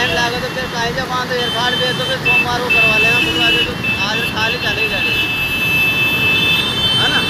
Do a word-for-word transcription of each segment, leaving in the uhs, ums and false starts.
Line लगा तो फिर कहीं जब वहाँ तो एयर कार्ड दे तो फिर सोमवार को करवा लेना, बुधवार को आज खाली चले चले है ना।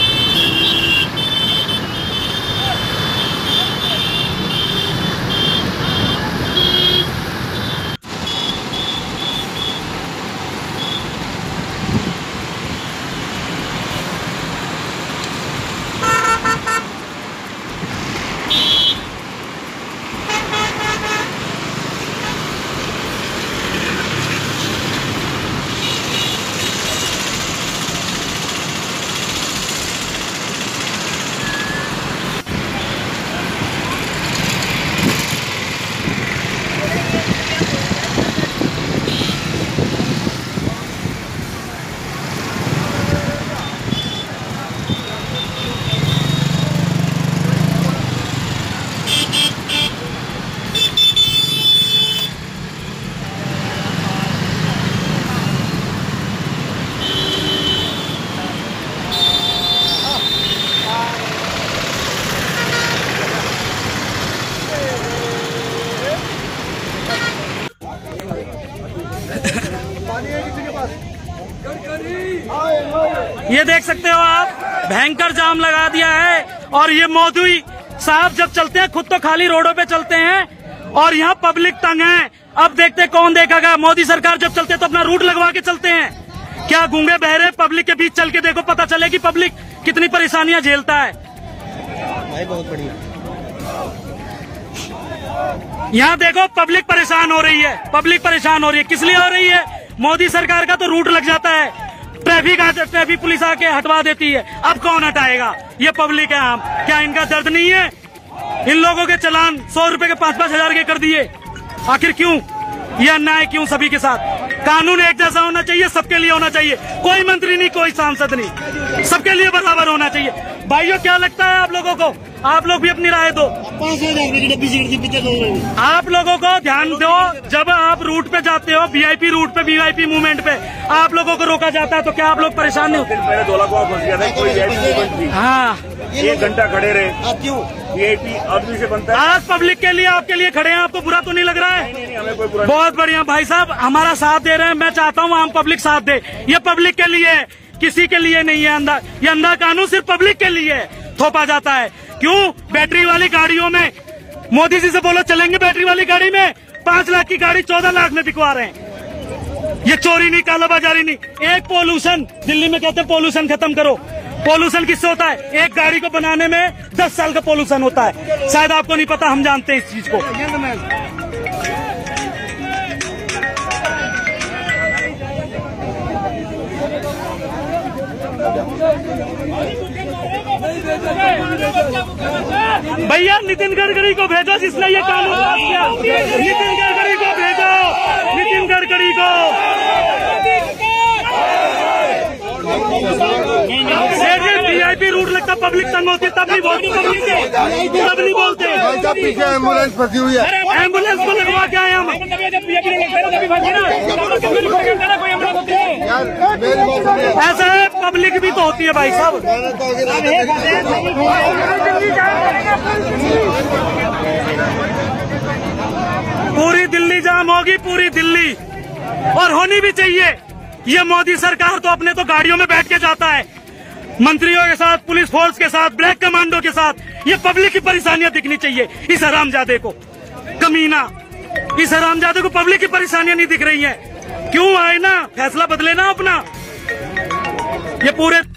ये देख सकते हो आप, भयंकर जाम लगा दिया है। और ये मोदी साहब जब चलते हैं खुद तो खाली रोडों पे चलते हैं और यहाँ पब्लिक तंग है। अब देखते हैं कौन देखेगा। मोदी सरकार जब चलते हैं तो अपना रूट लगवा के चलते हैं। क्या गूंगे बहरे पब्लिक के बीच चल के देखो, पता चलेगी पब्लिक कितनी परेशानियां झेलता है। भाई बहुत बढ़िया। यहाँ देखो पब्लिक परेशान हो रही है, पब्लिक परेशान हो रही है। किस लिए हो रही है? मोदी सरकार का तो रूट लग जाता है, ट्रैफिक ट्रैफिक पुलिस आके हटवा देती है। अब कौन हटाएगा? ये पब्लिक है। हम क्या इनका दर्द नहीं है? इन लोगों के चालान सौ रुपए के पांच पांच हजार के कर दिए। आखिर क्यों ये अन्याय, क्यों सभी के साथ? कानून एक जैसा होना चाहिए, सबके लिए होना चाहिए। कोई मंत्री नहीं, कोई सांसद नहीं, सबके लिए बराबर होना चाहिए। भाइयों क्या लगता है आप लोगों को? आप लोग भी अपनी राय दो। आप लोगों को ध्यान दो, जब आप रूट पे जाते हो, वीआईपी रूट पे, वीआईपी मूवमेंट पे आप लोगों को रोका जाता है तो क्या आप लोग परेशान नहीं होते? पहले दो लाख फंस गया था, कोई वीआईपी मूवमेंट थी। हाँ, एक घंटा खड़े रहे। क्यों? वीआईपी आदमी से बनता है। आज पब्लिक के लिए, आपके लिए खड़े हैं। आपको बुरा तो नहीं लग रहा है? नहीं, नहीं, हमें कोई बुरा। बहुत बढ़िया भाई साहब, हमारा साथ दे रहे हैं। मैं चाहता हूँ आम पब्लिक साथ दे। ये पब्लिक के लिए है, किसी के लिए नहीं है। अंधा ये अंधा कानून सिर्फ पब्लिक के लिए थोपा जाता है। क्यों? बैटरी वाली गाड़ियों में मोदी जी से बोलो चलेंगे बैटरी वाली गाड़ी में, पांच लाख की गाड़ी चौदह लाख में बिकवा रहे हैं। ये चोरी नहीं, कालाबाजारी नहीं। एक पोल्यूशन, दिल्ली में कहते हैं पोल्यूशन खत्म करो। पोल्यूशन किससे होता है? एक गाड़ी को बनाने में दस साल का पोल्यूशन होता है। शायद आपको नहीं पता, हम जानते हैं इस चीज को। भैया नितिन गडकरी को भेजो जिसने ये कानून पास किया। नितिन गडकरी को भेजो, नितिन गडकरी को। वीआईपी रूट लगता, पब्लिक तंग होती है, तब नहीं बोलते, तब नहीं बोलते। पीछे एम्बुलेंस फंसी हुई है, एम्बुलेंस को लगवा के आए हम। ऐसा है, पब्लिक भी तो होती है भाई साहब। पूरी दिल्ली जाम होगी, पूरी दिल्ली, और होनी भी चाहिए। ये मोदी सरकार तो अपने तो गाड़ियों में बैठ के जाता है, मंत्रियों के साथ, पुलिस फोर्स के साथ, ब्लैक कमांडो के साथ। ये पब्लिक की परेशानियां दिखनी चाहिए इस हरामजादे को। कमीना, इस हरामजादे को पब्लिक की परेशानियां नहीं दिख रही हैं। क्यों आए ना, फैसला बदले ना अपना। ये पूरे